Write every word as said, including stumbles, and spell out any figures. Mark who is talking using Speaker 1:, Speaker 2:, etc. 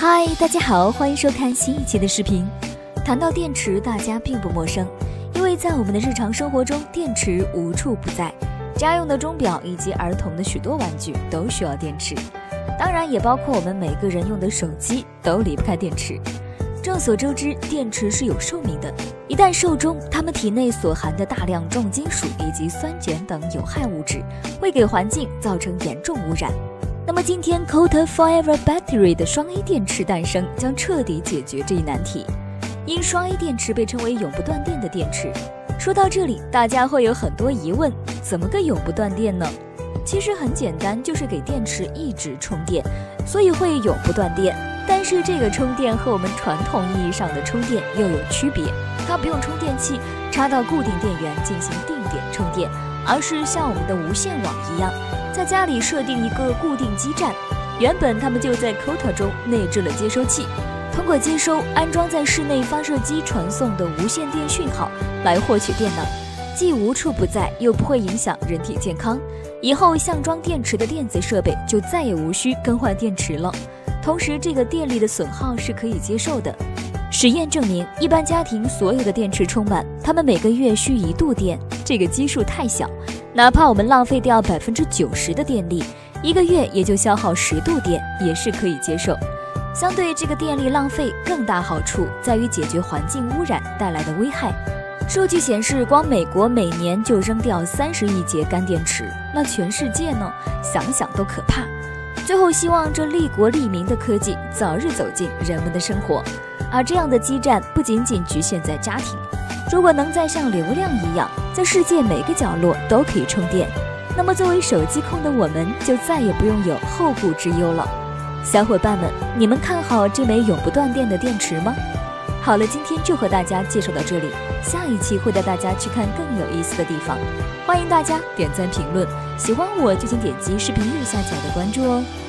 Speaker 1: 嗨，大家好，欢迎收看新一期的视频。谈到电池，大家并不陌生，因为在我们的日常生活中，电池无处不在。家用的钟表以及儿童的许多玩具都需要电池，当然也包括我们每个人用的手机都离不开电池。众所周知，电池是有寿命的，一旦寿终，它们体内所含的大量重金属以及酸碱等有害物质，会给环境造成严重污染。那么今天 Coater Forever Battery 的双 A 电池诞生，将彻底解决这一难题。因双 A 电池被称为永不断电的电池。说到这里，大家会有很多疑问，怎么个永不断电呢？其实很简单，就是给电池一直充电，所以会永不断电。但是这个充电和我们传统意义上的充电又有区别，它不用充电器插到固定电源进行定点充电，而是像我们的无线网一样，在家里设定一个固定基站，原本他们就在 Coater 中内置了接收器，通过接收安装在室内发射机传送的无线电讯号来获取电能，既无处不在，又不会影响人体健康。以后相装电池的电子设备就再也无需更换电池了，同时这个电力的损耗是可以接受的。实验证明，一般家庭所有的电池充满，他们每个月需一度电，这个基数太小，哪怕我们浪费掉百分之九十的电力，一个月也就消耗十度电，也是可以接受。相对这个电力浪费，更大好处在于解决环境污染带来的危害。数据显示，光美国每年就扔掉三十亿节干电池，那全世界呢？想想都可怕。最后希望这利国利民的科技早日走进人们的生活，而这样的基站不仅仅局限在家庭，如果能再像流量一样，在世界每个角落都可以充电，那么作为手机控的我们就再也不用有后顾之忧了。小伙伴们，你们看好这枚永不断电的电池吗？好了，今天就和大家介绍到这里，下一期会带大家去看更有意思的地方。欢迎大家点赞评论，喜欢我就请点击视频右下角的关注哦。